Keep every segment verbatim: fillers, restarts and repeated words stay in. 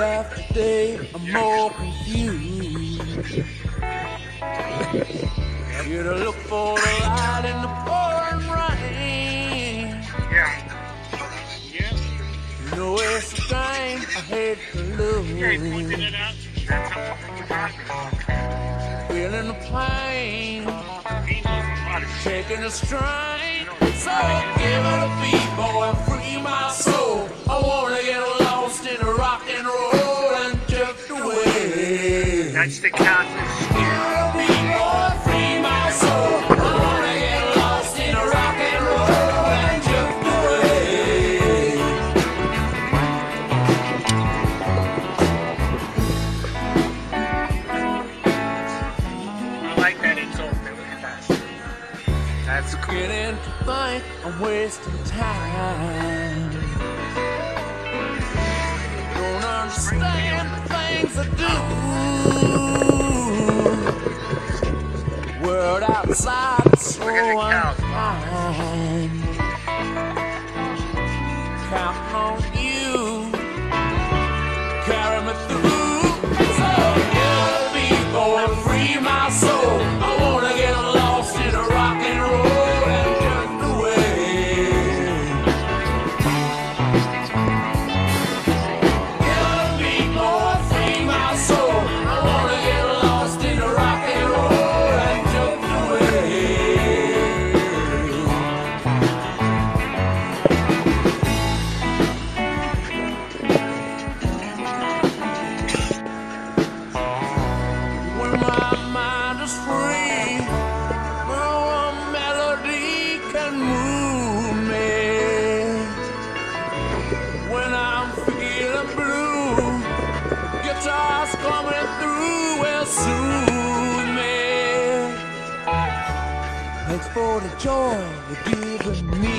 after day, I'm more confused. Here to look for the light in the pouring rain. Yeah. Yeah. You know it's a game I hate to lose. Yeah, he pointed it out. Feeling the pain, taking the strain. So give it a beat, boy, and free my soul. I wanna get lost in rock and roll and drift away. That's the catfish. Give it a beat, boy, free my soul. I wanna get lost in rock and roll and drift away. I like that insult really fast. That's cool. Beginning to think I'm wasting time. Don't understand the things I do. World outside is so unkind. Counting on you, carry me through. So give me, boy, free my soul. I wanna get lost in a rock and roll and drift away. Give me, boy, free my soul. I wanna get lost in a rock and roll and drift away. When my mind is free, well, a melody can move me. When I'm feeling blue, guitars coming through will soothe me. Thanks for the joy you're giving me.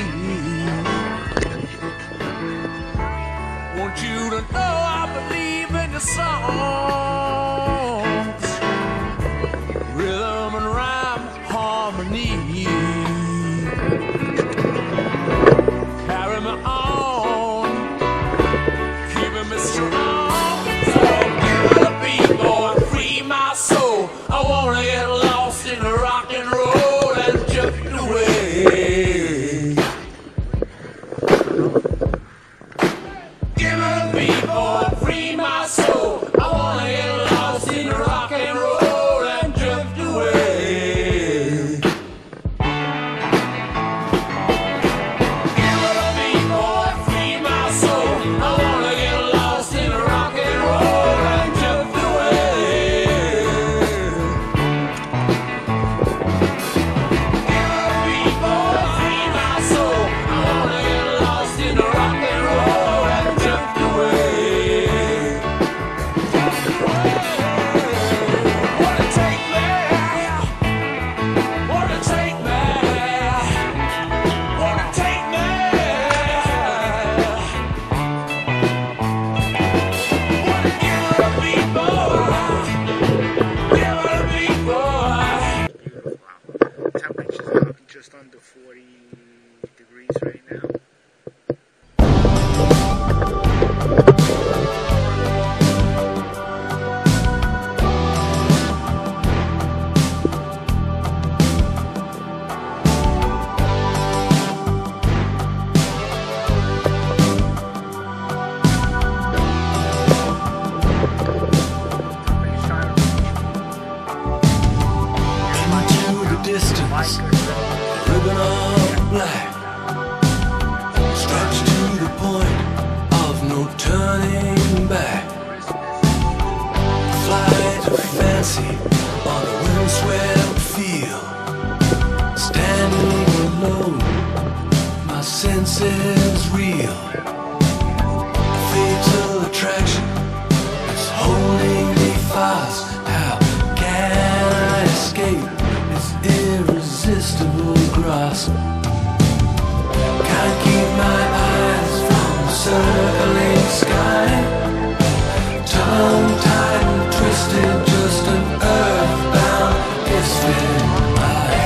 Want you to know I believe in your songs, rhythm and rhyme, harmony. Carry me on, keeping me strong. So give it a beat, boy, free my soul. I wanna get lost in the rock and roll and drift away. Give it a beat, boy, free my soul. I wanna get lost in the rock and roll and drift away. Give it a beat, boy, free my soul. I wanna get lost in the rock and roll and drift away. Give it a beat, boy, free my soul. I wanna get lost in the rock and roll and drift away. Wanna take me? Wanna take me? Wanna take me? Wanna give it a beat, boy? Give it a beat, boy. Wow. Temperature's dropping just under forty degrees right now. Somebody's trying to Into the distance, ribbon of black, stretched to the point of no turning back. Flight of fancy on a windswept field, standing alone, my senses reel. Fatal attraction is holding me fast. How can I escape its irresistible grasp? Can't keep my eyes from the circling sky. Tongue-tied and twisted, just an earthbound distant eye.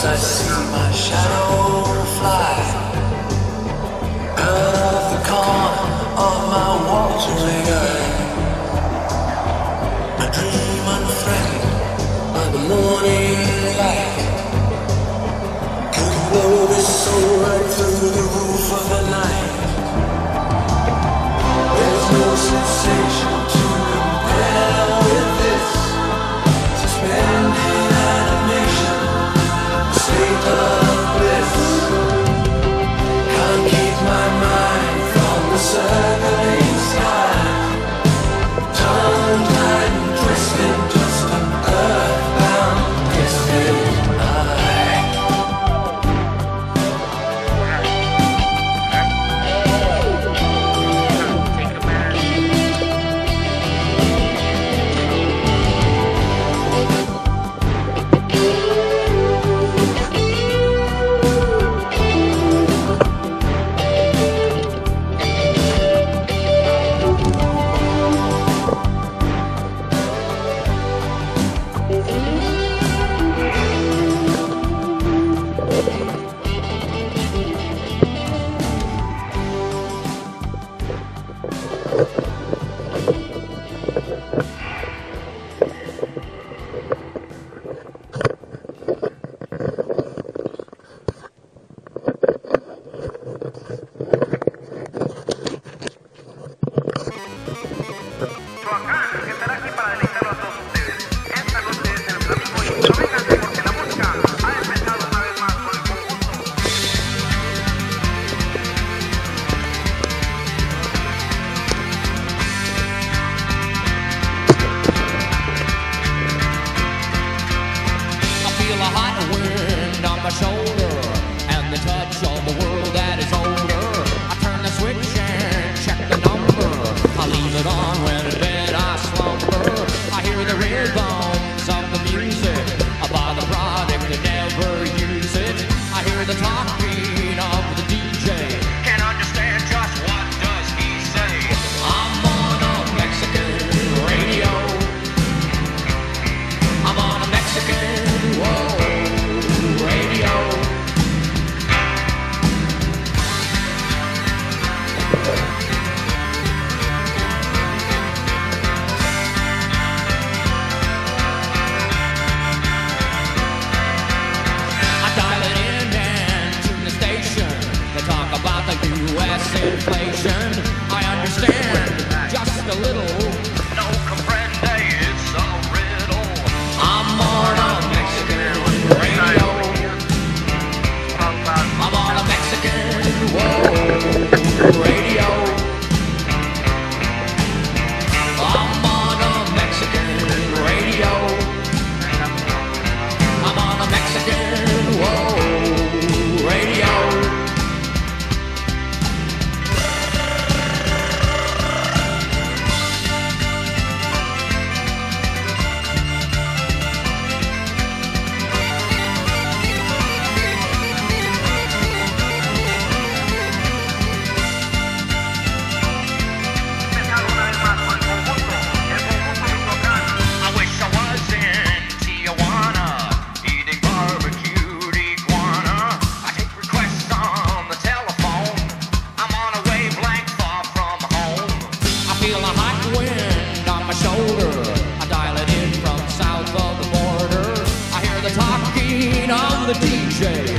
I see my shadow fly out of the corner of my watering eye. I dream unthreatened by the morning light. Could blow this soul right through the roof of the night. There's no sensation to compare with this. Suspended animation, state of bliss. Can't keep my mind from the circling sky. Tongue tied and twisted, just an earthbound distant eye. The D J